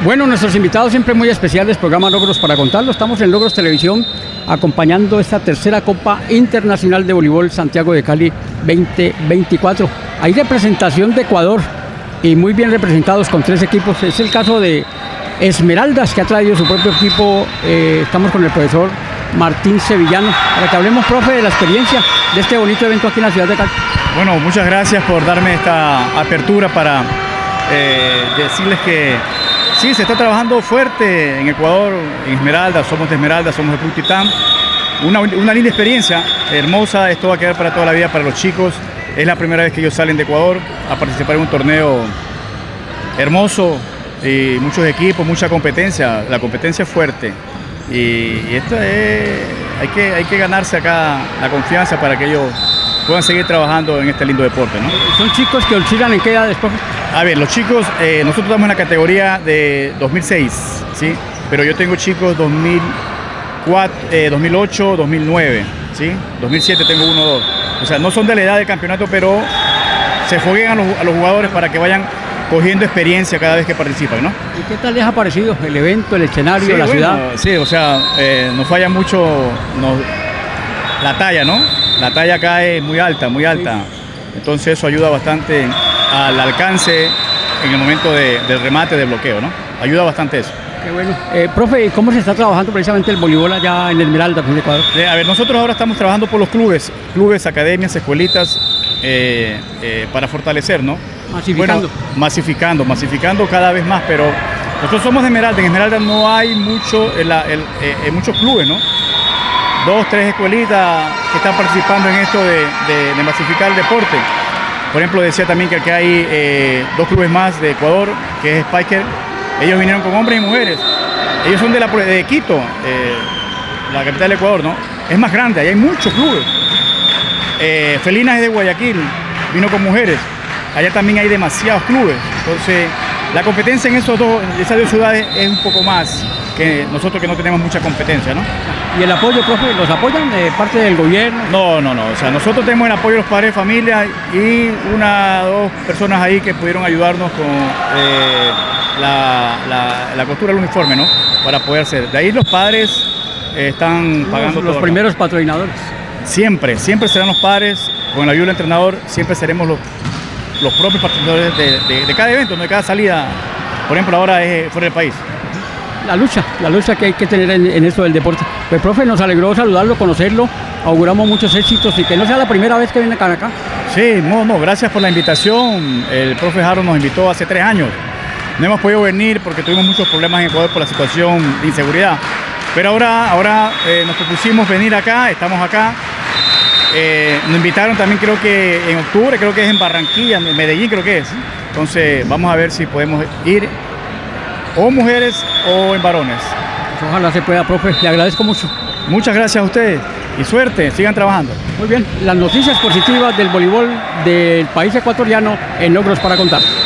Bueno, nuestros invitados siempre muy especiales, programa Logros para Contarlo. Estamos en Logros Televisión acompañando esta tercera Copa Internacional de Voleibol Santiago de Cali 2024. Hay representación de Ecuador y muy bien representados con 3 equipos. Es el caso de Esmeraldas, que ha traído su propio equipo. Estamos con el profesor Martín Sevillano para que hablemos, profe, de la experiencia de este bonito evento aquí en la ciudad de Cali. Bueno, muchas gracias por darme esta apertura para decirles que sí, se está trabajando fuerte en Ecuador, en Esmeraldas, somos de Esmeraldas, somos de Putitán. Una linda experiencia, hermosa, esto va a quedar para toda la vida para los chicos. Es la primera vez que ellos salen de Ecuador a participar en un torneo hermoso y muchos equipos, mucha competencia. La competencia es fuerte y esto hay que ganarse acá la confianza para que ellos puedan seguir trabajando en este lindo deporte, ¿no? ¿Son chicos que oscilan en qué edades, profe? A ver, los chicos, nosotros estamos en la categoría de 2006, ¿sí? Pero yo tengo chicos 2004, 2008, 2009, ¿sí? 2007 tengo 1 o 2. O sea, no son de la edad del campeonato, pero se foguean a los jugadores para que vayan cogiendo experiencia cada vez que participan, ¿no? ¿Y qué tal les ha parecido el evento, el escenario, sí, la ciudad? Sí, o sea, nos falla mucho la talla, ¿no? La talla acá es muy alta, muy alta. Sí. Entonces eso ayuda bastante al alcance en el momento del remate, del bloqueo, ¿no? Ayuda bastante eso. Qué bueno. Profe, ¿cómo se está trabajando precisamente el voleibol allá en Esmeraldas, en Ecuador? A ver, nosotros ahora estamos trabajando por los clubes, academias, escuelitas, para fortalecer, ¿no? Masificando. Bueno, masificando cada vez más, pero nosotros somos de Esmeraldas. En Esmeraldas no hay muchos clubes, ¿no? 2, 3 escuelitas que están participando en esto de masificar el deporte. Por ejemplo, decía también que aquí hay 2 clubes más de Ecuador, que es Spiker. Ellos vinieron con hombres y mujeres. Ellos son de Quito, la capital de Ecuador, ¿no? Es más grande, ahí hay muchos clubes. Felinas es de Guayaquil, vino con mujeres. Allá también hay demasiados clubes. Entonces, la competencia en esas 2 ciudades es un poco más que nosotros, que no tenemos mucha competencia, ¿no? ¿Y el apoyo, profe, los apoyan de parte del gobierno? No. O sea, nosotros tenemos el apoyo de los padres de familia y 1 o 2 personas ahí que pudieron ayudarnos con la costura del uniforme, ¿no? Para poder ser. De ahí los padres están pagando los primeros patrocinadores. Siempre serán los padres, con la ayuda del entrenador, siempre seremos los propios patrocinadores de cada evento, ¿no? De cada salida. Por ejemplo, ahora es fuera del país. La lucha que hay que tener en esto del deporte. Pues, profe, nos alegró saludarlo, conocerlo, auguramos muchos éxitos y que no sea la primera vez que viene acá. Sí, gracias por la invitación. El profe Jaro nos invitó hace 3 años. No hemos podido venir porque tuvimos muchos problemas en Ecuador por la situación de inseguridad. Pero ahora nos propusimos venir acá, estamos acá. Nos invitaron también, creo que en octubre, creo que es en Barranquilla, en Medellín creo que es. Entonces vamos a ver si podemos ir o mujeres o en varones. Pues ojalá se pueda, profe, le agradezco mucho. Muchas gracias a ustedes y suerte, sigan trabajando. Muy bien, las noticias positivas del voleibol del país ecuatoriano en Logros para Contar.